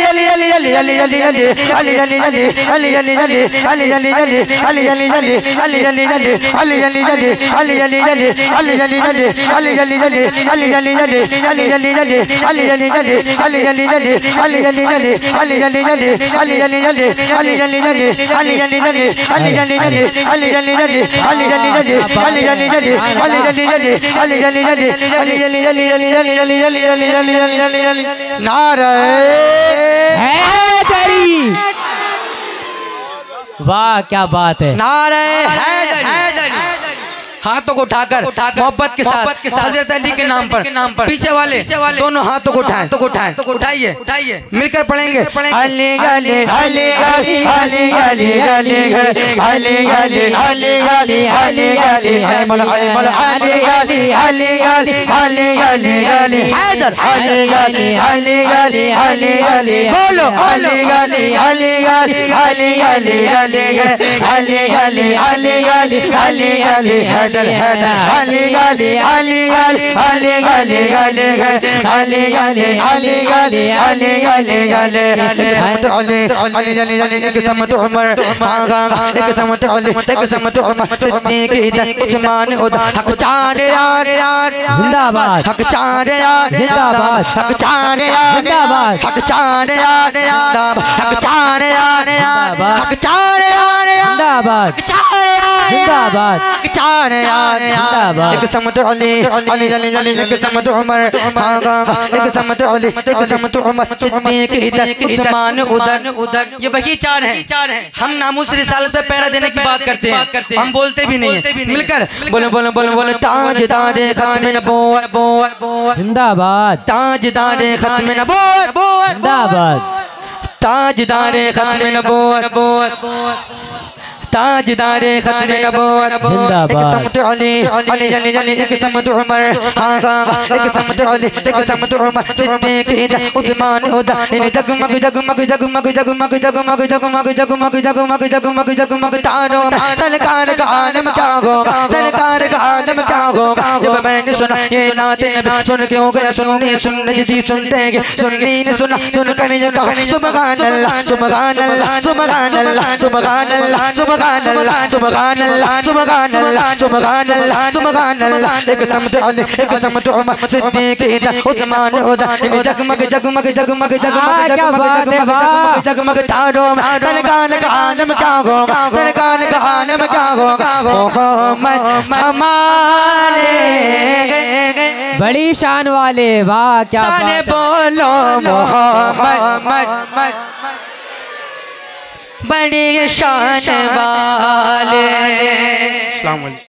वाह क्या बात है। नारे हैदरी। हाथों को उठाकर मोहब्बत के साथ हजरत अली के नाम पर पीछे वाले दोनों हाथों को उठाएं, उठाइए मिलकर पढ़ेंगे। अली गली अली गली अली गली अली गली अली गली अली गली अली गली अली गली अली गली अली गली अली हैदर अली गली अली गली अली गली बोलो अली गली अली गली अली गली अली गली अली गली अली गली अली गली हैदर हैदर अली गली अली गली अली गली अली गली अली गली अली गली अली गली गली अली अली अली एक समत उमर एक समत अली एक समत उमर सिद्दीक इधर उस्मान उधर हक चार यार जिंदाबाद, हक चार यार जिंदाबाद, हक चार यार जिंदाबाद, हक चार यार हक चार यार हक चार यार जिंदाबाद, जिंदाबाद, चार यार जिंदाबाद। एक समत अली अली अली अली एक समत उमर एक समत अली एक समत उमर सिद्दीक इधर उस्मान उधर ये वही चार हैं। हम नामूस रिसालत पे पहरा देने की बात करते हैं, हम बोलते भी नहीं है। मिलकर बोलो बोलो बोलो बोलो ताजदार खत्म नबूवत जिंदाबाद, ताजदार खत्म नबूवत जिंदाबाद, ताजदार खत्म नबूवत ताजदार खत्म नबूवत जिंदाबाद। एक समत अली अली अली अली एक समत उमर एक समत अली एक समत उमर सिद्दीक इधर उस्मान उधर इन जगमग जगमग जगमग जगमग जगमग जगमग जगमग जगमग जगमग जगमग तारों में सरकार का आलम क्या होगा, सरकार का आलम क्या होगा। जब मैंने सुना ये नाते नबी सुन के हो गया सुनने जी सुनते हैं सुन्नी ने सुना सुनकर ये कहा सुभान अल्लाह सुभान अल्लाह सुभान अल्लाह सुभान अल्लाह सुभान अल्लाह सुभान अल्लाह सुभान अल्लाह सुभान अल्लाह सुभान अल्लाह एक समत अली एक समत उमर सिद्दीक इधर उस्मान उधर इन जगमग जगमग जगमग जगमग जगमग जगमग जगमग तारों में सरकार का आलम क्या होगा, सरकार का आलम क्या होगा। मोहम्मद हमारे बड़ी शान वाले, वाह क्या बात है। बोलो मोहम्मद बड़ी शान वाले।